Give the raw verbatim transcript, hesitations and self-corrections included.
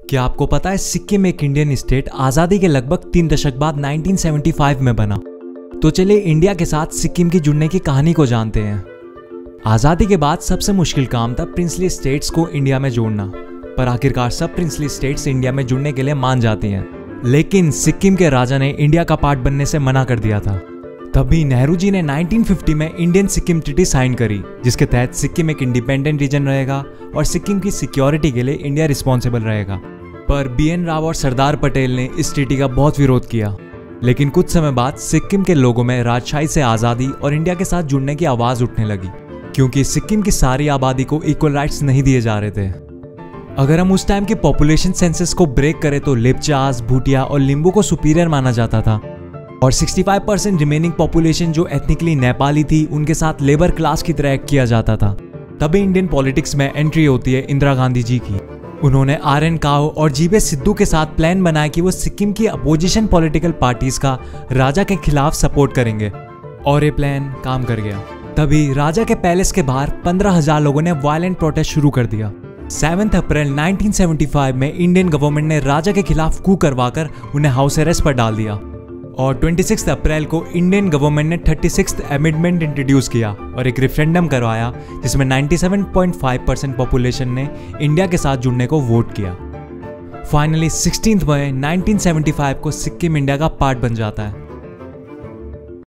क्या आपको पता है सिक्किम एक इंडियन स्टेट आज़ादी के लगभग तीन दशक बाद उन्नीस सौ पचहत्तर में बना। तो चलिए इंडिया के साथ सिक्किम की जुड़ने की कहानी को जानते हैं। आज़ादी के बाद सबसे मुश्किल काम था प्रिंसली स्टेट्स को इंडिया में जोड़ना, पर आखिरकार सब प्रिंसली स्टेट्स इंडिया में जुड़ने के लिए मान जाती हैं। लेकिन सिक्किम के राजा ने इंडिया का पार्ट बनने से मना कर दिया था। तभी नेहरू जी ने उन्नीस सौ पचास में इंडियन सिक्किम ट्रीटी साइन करी, जिसके तहत सिक्किम एक इंडिपेंडेंट रीजन रहेगा और सिक्किम की सिक्योरिटी के लिए इंडिया रिस्पॉन्सिबल रहेगा। पर बी एन राव और सरदार पटेल ने इस ट्रीटी का बहुत विरोध किया। लेकिन कुछ समय बाद सिक्किम के लोगों में राजशाही से आज़ादी और इंडिया के साथ जुड़ने की आवाज़ उठने लगी, क्योंकि सिक्किम की सारी आबादी को इक्वल राइट्स नहीं दिए जा रहे थे। अगर हम उस टाइम के पॉपुलेशन सेंसस को ब्रेक करें तो लेप्चास, भूटिया और लिम्बू को सुपीरियर माना जाता था, और पैंसठ परसेंट रिमेनिंग पॉपुलेशन जो एथनिकली नेपाली थी उनके साथ लेबर क्लास की तरह एक्ट किया जाता था। तभी इंडियन पॉलिटिक्स में एंट्री होती है इंदिरा गांधी जी की। उन्होंने आर एन काओ और जीबे सिद्धू के साथ प्लान बनाया कि वो सिक्किम की अपोजिशन पॉलिटिकल पार्टीज का राजा के खिलाफ सपोर्ट करेंगे, और ये प्लान काम कर गया। तभी राजा के पैलेस के बाहर पंद्रह हजार लोगों ने वायलेंट प्रोटेस्ट शुरू कर दिया। सात अप्रैल उन्नीस सौ पचहत्तर में इंडियन गवर्नमेंट ने राजा के खिलाफ कू करवाकर उन्हें हाउस अरेस्ट पर डाल दिया, और छब्बीस अप्रैल को इंडियन गवर्नमेंट ने छत्तीसवीं अमेंडमेंट इंट्रोड्यूस किया और एक रेफरेंडम करवाया, जिसमें सत्तानवे पॉइंट पाँच परसेंट पॉपुलेशन ने इंडिया के साथ जुड़ने को वोट किया। फाइनली सोलह मई उन्नीस सौ पचहत्तर को सिक्किम इंडिया का पार्ट बन जाता है।